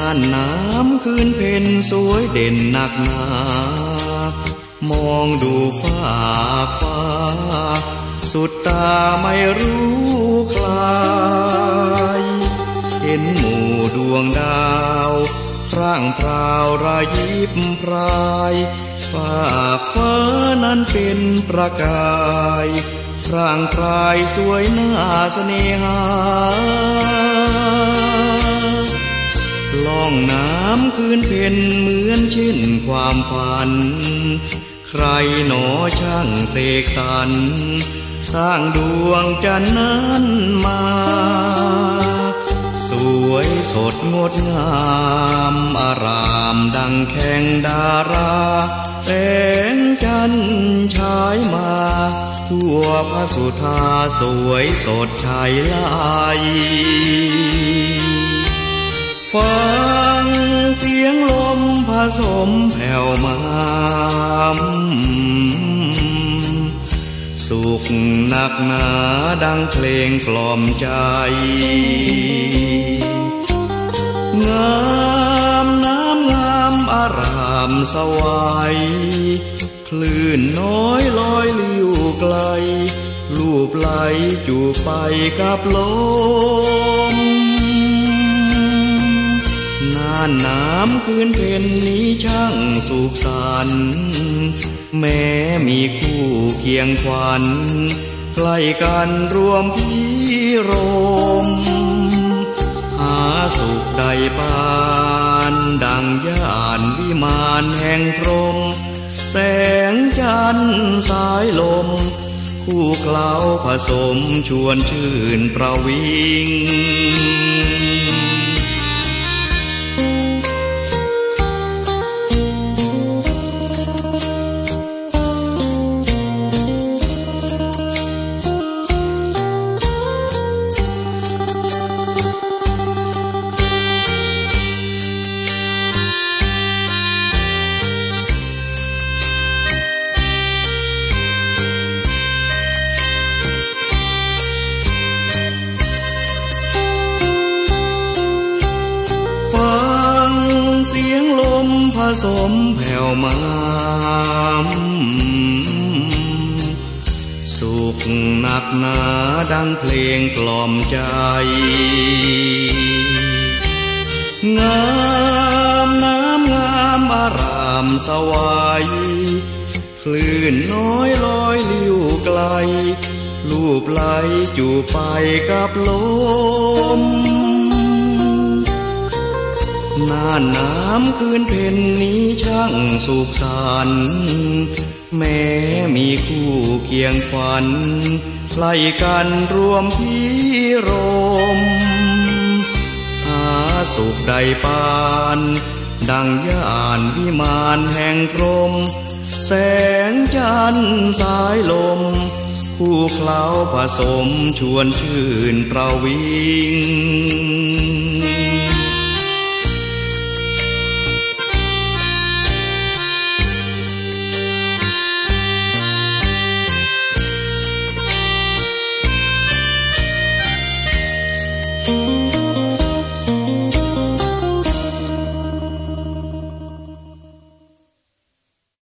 านน้ำคืนเพ็ญสวยเด่นหนักหนามองดูฟ้าสุดตาไม่รู้คลายเห็นหมู่ดวงดาวร่างพราวระยิบพรายฝากฟ้านั้นเป็นประกายร่างพรายสวยน่าเสน่หาล่องน้ำคืนเพ็ญเหมือนเช่นความฝันใครหนอช่างเสกสรรสร้างดวงจันทร์นั้นมาสวยสดงดงามอารามดังแข่งดาราแสงจันทร์ฉายมาทั่วพระสุธาสวยสดชายลายฟังเสียงลมผสมแผ่วมาสุขหนักหนาดังเพลงกล่อมใจงามน้ำงามอารามสวายคลื่นน้อยลอยลิ้วไกลลูบไหลจูบไปกับลมน่านน้ำคืนเพ็ญนี้ช่างสุขสันต์แม้มีคู่เคียงขวัญใกล้กันรวมพิรมหาสุขใดปานดังย่านวิมานแห่งพรหมแสงจันทร์สายลมคู่เคล้าผสมชวนชื่นประวิงเสียงลมผสมแผ่วมาสุขหนักหนาดังเพลงกล่อมใจงามน้ำงามอารามสวายคลื่นน้อยลอยลิ้วไกลลูบไหลจูบไปกับลมน่านน้ำคืนเพ็ญนี้ช่างสุขสันต์แม้มีคู่เคียงขวัญใกล้กันรวมพิรมหาสุขใดปานดังย่านวิมานแห่งพรหมแสงจันทร์สายลมคู่เคล้าผสมชวนชื่นประวิง